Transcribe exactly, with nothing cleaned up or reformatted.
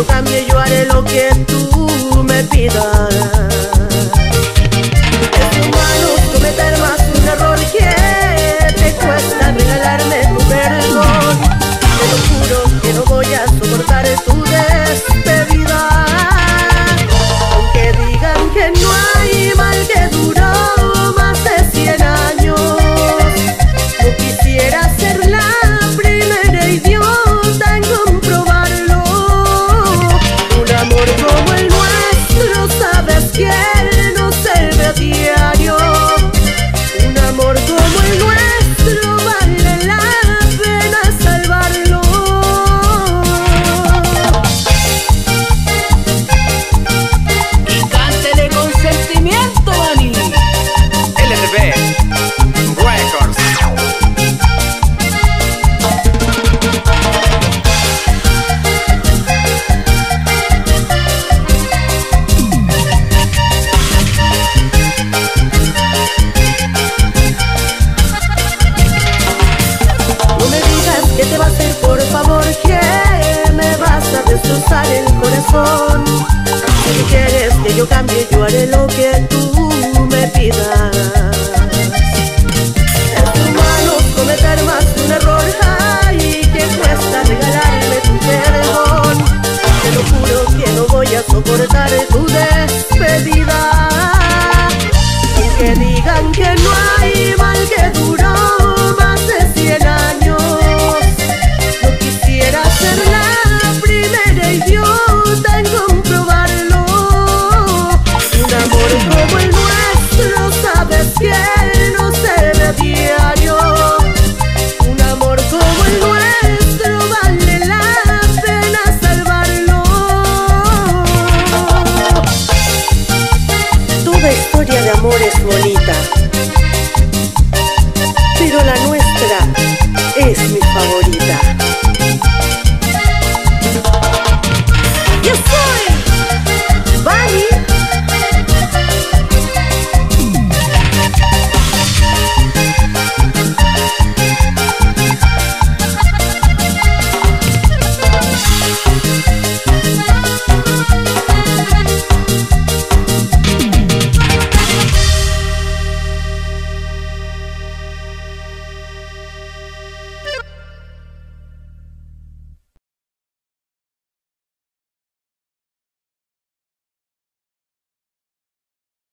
yo cambie, yo haré lo que tú me pidas. Es humano cometer más un error que te cuesta regalarme tu perdón. Te lo juro que no voy a soportar tu despedida. Aunque digan que no hay mal que duró más de cien años, no quisiera ser la primera idiota en comprobarlo. Un amor como el nuestro, sabes que no se ve a diario. Un amor como el nuestro vale la pena salvarlo. Y cántele con sentimiento, Dani. L T V Records. No me digas que te va a hacer, por favor, que me vas a destrozar el corazón. Si quieres que yo cambie, yo haré lo que tú me pidas. Es humano cometer más de un error, ay, que cuesta regalarme tu perdón. Te lo juro que no voy a soportar tu despedida. Aunque digan que no hay mal que duró más de cien años, no quisiera ser la primera idiota en comprobarlo. Un amor como el nuestro, sabes que no se ve a diario. Un amor como el nuestro vale la pena salvarlo. Toda historia de amor es bonita,